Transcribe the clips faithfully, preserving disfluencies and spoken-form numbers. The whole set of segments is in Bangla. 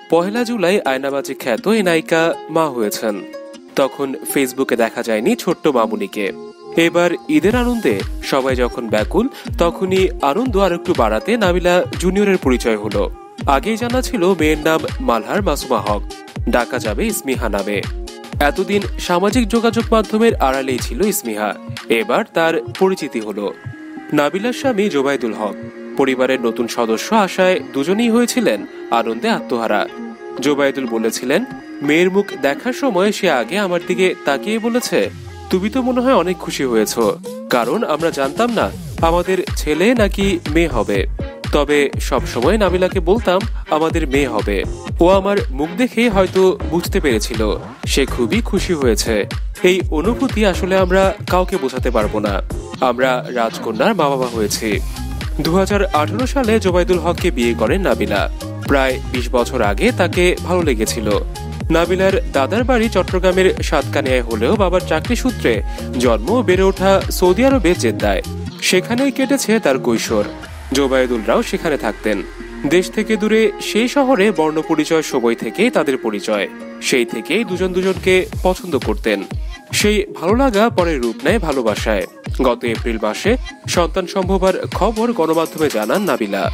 পহেলা জুলাই আয়নাবাজি খ্যাত এই নায়িকা মা হয়েছেন। তখন ফেসবুকে দেখা যায়নি ছোট্ট মামুনিকে। এবার ঈদের আনন্দে সবাই যখন ব্যাকুল, তখনই আনন্দ আর একটু বাড়াতে নাবিলা জুনিয়রের পরিচয় হলো। আগেই জানা ছিল মেয়ের নাম মালহার মাসুমা হক, ডাকা যাবে ইসমিহা নামে। এতদিন সামাজিক যোগাযোগ মাধ্যমের আড়ালেই ছিল ইসমিহা, এবার তার পরিচিতি হলো। নাবিলার স্বামী জোবাইদুল হক পরিবারের নতুন সদস্য আশায় দুজনেই হয়েছিলেন আনন্দে আত্মহারা। জোবাইদুল বলেছিলেন, মেয়ের মুখ দেখার সময় সে আগে আমার দিকে তাকিয়ে বলেছে, তুমি তো মনে হয় অনেক খুশি হয়েছ, কারণ আমরা জানতাম না আমাদের ছেলে নাকি মেয়ে হবে। তবে সবসময় নাবিলাকে বলতাম আমাদের মেয়ে হবে। ও আমার মুখ দেখে হয়তো বুঝতে পেরেছিল, সে খুবই খুশি হয়েছে। এই অনুভূতি আসলে আমরা কাউকে বোঝাতে পারবো না। আমরা রাজকন্যার মা বাবা হয়েছি। দু হাজার আঠারো সালে জোবাইদুল হককে বিয়ে করেন নাবিলা। প্রায় বিশ বছর আগে তাকে ভালো লেগেছিল। নাবিলার দাদার বাড়ি চট্টগ্রামের সাতকানিয়ায় হলেও বাবার চাকরি সূত্রে জন্ম ও বেড়ে ওঠা সৌদি আরবের জেদ্দায়। সেখানেই কেটেছে তার কৈশোর। জোবাইদুলরাও সেখানে থাকতেন। দেশ থেকে দূরে সেই শহরে বর্ণ পরিচয় সময় থেকেই তাদের পরিচয়। সেই থেকেই দুজন দুজনকে পছন্দ করতেন। সেই ভালো লাগা পরে রূপ নেয় ভালোবাসায়। গত এপ্রিল মাসে সন্তান সম্ভবার খবর গণমাধ্যমে জানান নাবিলা।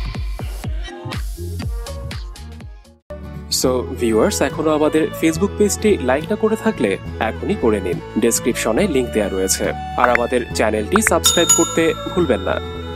সো ভিউয়ার্স, এখনো আমাদের ফেসবুক পেজটি লাইক না করে থাকলে এখনই করে নিন। ডেসক্রিপশনে লিংক দেওয়া রয়েছে। আর আমাদের চ্যানেলটি সাবস্ক্রাইব করতে ভুলবেন না।